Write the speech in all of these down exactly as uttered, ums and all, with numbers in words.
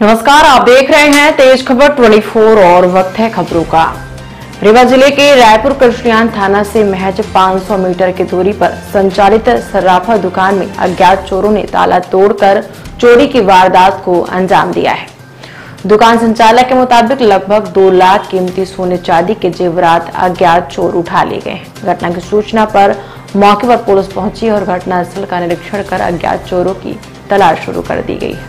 नमस्कार, आप देख रहे हैं तेज खबर चौबीस और वक्त है खबरों का। रीवा जिले के रायपुर कृष्णयान थाना से महज पाँच सौ मीटर की दूरी पर संचालित सर्राफा दुकान में अज्ञात चोरों ने ताला तोड़कर चोरी की वारदात को अंजाम दिया है। दुकान संचालक के मुताबिक लगभग दो लाख कीमती सोने चांदी के जेवरात अज्ञात चोर उठा ले गए। घटना की सूचना पर मौके पर पुलिस पहुंची और घटनास्थल का निरीक्षण कर अज्ञात चोरों की तलाश शुरू कर दी गई है।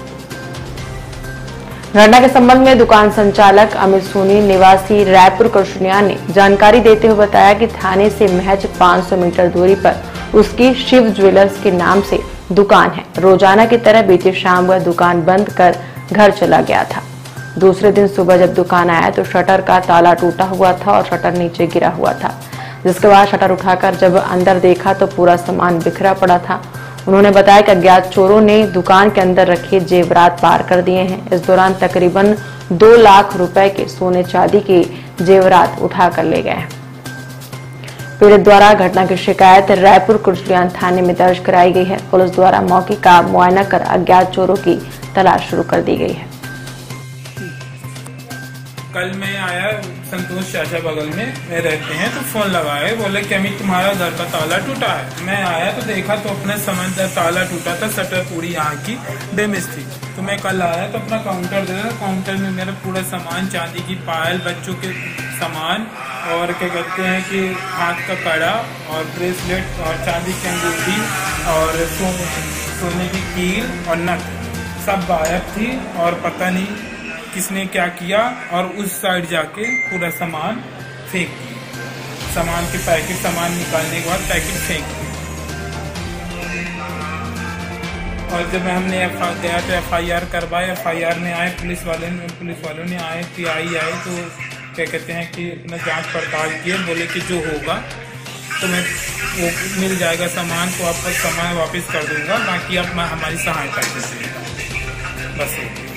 घटना के संबंध में दुकान संचालक अमित सोनी निवासी रायपुर कृष्णयान ने जानकारी देते हुए बताया कि थाने से महज पाँच सौ मीटर दूरी पर उसकी शिव ज्वेलर्स के नाम से दुकान है। रोजाना की तरह बीती शाम वह दुकान बंद कर घर चला गया था। दूसरे दिन सुबह जब दुकान आया तो शटर का ताला टूटा हुआ था और शटर नीचे गिरा हुआ था, जिसके बाद शटर उठाकर जब अंदर देखा तो पूरा सामान बिखरा पड़ा था। उन्होंने बताया कि अज्ञात चोरों ने दुकान के अंदर रखे जेवरात पार कर दिए हैं। इस दौरान तकरीबन दो लाख रुपए के सोने चांदी के जेवरात उठा कर ले गए। पीड़ित द्वारा घटना की शिकायत रायपुर कृष्णयान थाने में दर्ज कराई गई है। पुलिस द्वारा मौके का मुआयना कर अज्ञात चोरों की तलाश शुरू कर दी गई है। कल मैं आया, संतोष चाचा बगल में में रहते हैं, तो फोन लगाए, बोले कि अमित तुम्हारा घर का ताला टूटा है। मैं आया तो देखा तो अपने समझ ताला टूटा था, शटर पूरी यहाँ की डैमेज थी। तो मैं कल आया तो अपना काउंटर दे रहा, काउंटर में मेरा पूरा सामान, चांदी की पायल, बच्चों के सामान और क्या कहते हैं कि हाथ का कड़ा और ब्रेसलेट और चांदी की अंगूठी और सो, सोने की कील और नथ सब गायब थी। और पता नहीं किसने क्या किया और उस साइड जाके पूरा सामान फेंक दिया। सामान के पैकेट, सामान निकालने के बाद पैकेट फेंक दिया। और जब हमने गया तो एफ आई आर करवाया, एफ आई आर में आए पुलिस वाले पुलिस वालों ने आए, पी आई आए तो क्या कहते हैं कि अपना जांच पड़ताल किए, बोले कि जो होगा तो मैं वो मिल जाएगा सामान, तो आपका सामान वापस कर दूंगा, बाकी आप हमारी सहायता कीजिएगा। बस।